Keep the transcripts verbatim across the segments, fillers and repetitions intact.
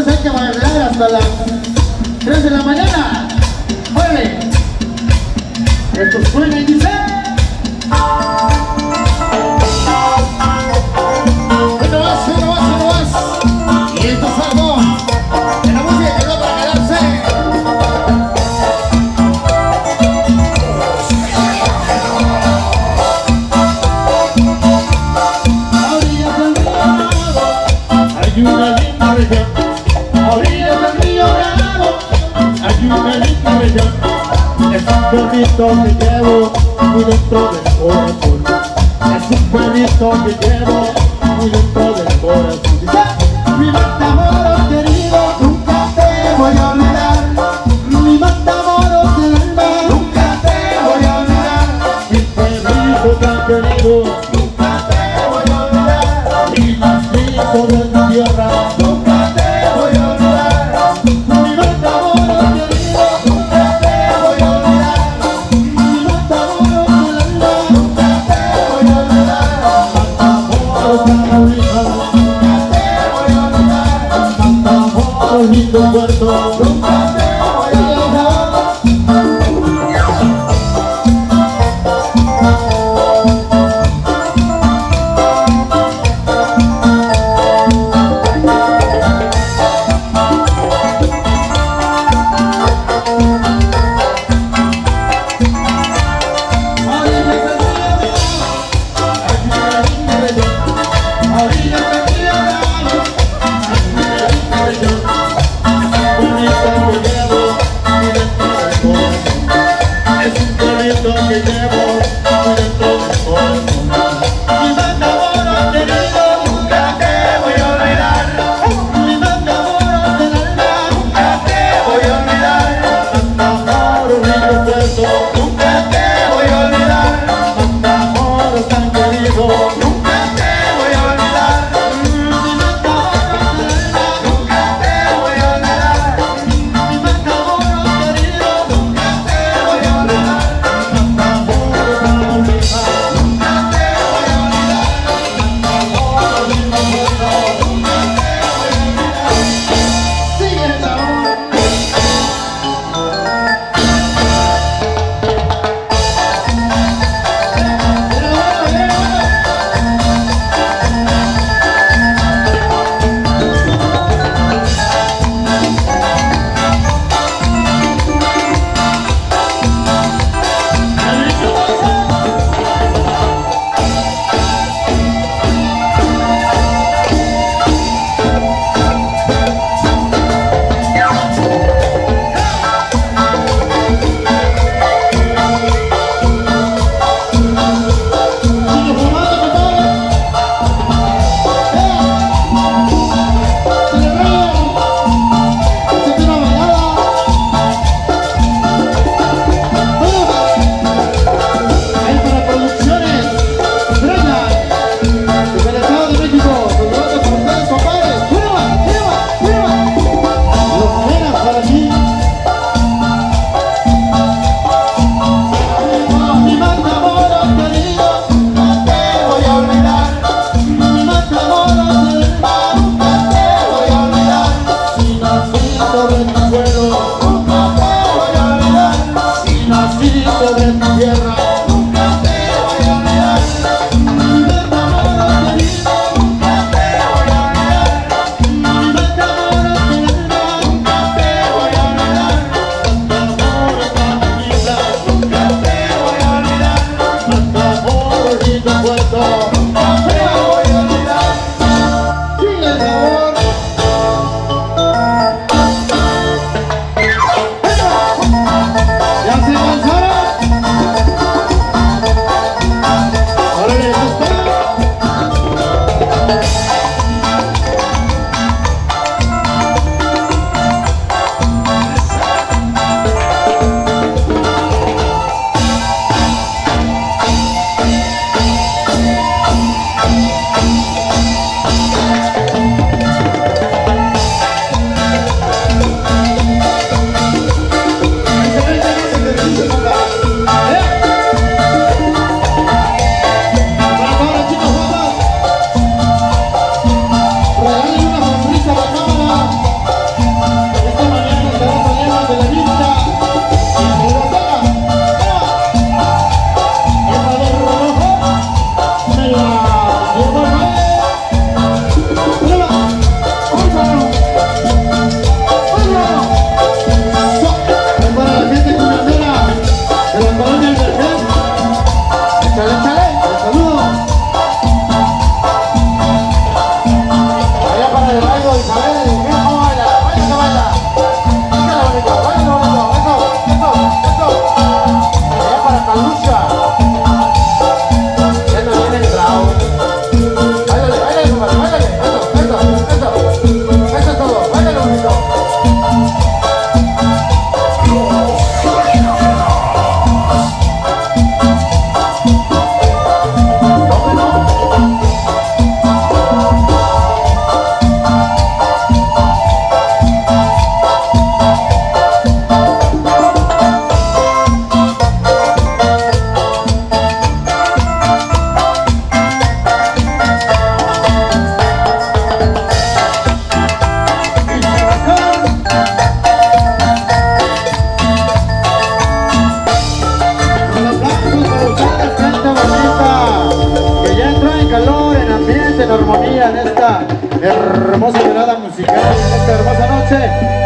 Entonces hay que bailar hasta las tres de la mañana. ¡Mueve! Esto suena y dice... Uno más, uno más, uno más. Y esto es algo de la música que quedó para quedarse. A orillas del río hay una linda región. A orillas del río Bravo hay una linda región. Es un pueblito que llevo muy dentro del corazón. Es un pueblito que llevo muy dentro del corazón. Mi Matamoros querido, nunca te voy a olvidar. Mi Matamoros del alma, nunca te voy a olvidar. Mi pueblito tan querido, nunca te voy a olvidar. Mi nacimiento de mi tierra, nunca te voy a olvidar. Mi Matamoros querido, nunca te voy a olvidar. Mi Matamoros del alma, nunca te voy a olvidar. Matamoros de la orilla, lindo puerto, nunca te voy a dejar. We'll be right back.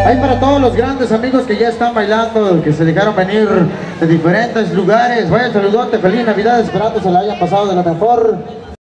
Hay para todos los grandes amigos que ya están bailando, que se dejaron venir de diferentes lugares. Vaya saludote, feliz Navidad, esperando se la hayan pasado de lo mejor.